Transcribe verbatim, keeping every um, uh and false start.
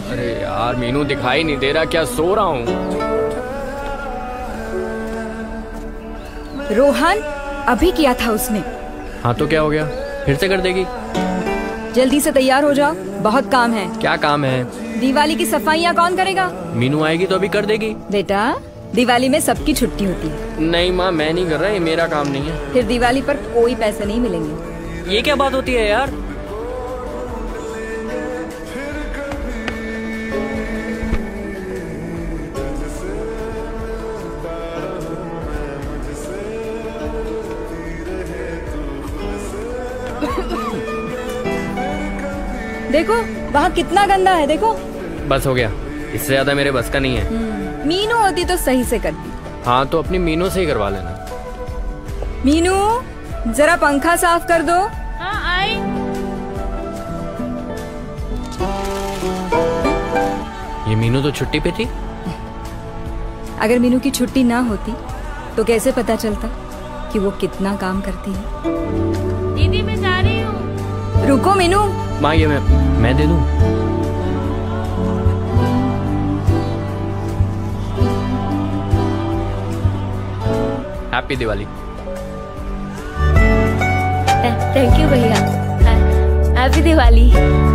अरे यार मीनू दिखाई नहीं दे रहा, क्या सो रहा हूँ। रोहन अभी किया था उसने। हाँ तो क्या हो गया, फिर से कर देगी? जल्दी से तैयार हो जाओ, बहुत काम है। क्या काम है? दिवाली की सफाइयाँ कौन करेगा? मीनू आएगी तो अभी कर देगी। बेटा दिवाली में सबकी छुट्टी होती है। नहीं माँ, मैं नहीं कर रहा, ये मेरा काम नहीं है। फिर दिवाली पर कोई पैसे नहीं मिलेंगे। ये क्या बात होती है यार? देखो वहाँ कितना गंदा है, देखो। बस हो गया, इससे ज्यादा मेरे बस का नहीं है। मीनू होती तो सही से करती। हाँ तो अपनी मीनू से ही करवा लेना। मीनू जरा पंखा साफ कर दो। हाँ आई। ये मीनू तो छुट्टी पे थी। अगर मीनू की छुट्टी ना होती तो कैसे पता चलता कि वो कितना काम करती है। दीदी मैं जा रही हूँ। रुको मीनू। माँ ये मैं मैं दे दूँ? हैप्पी दिवाली। थैंक यू भैया। हैप्पी दिवाली।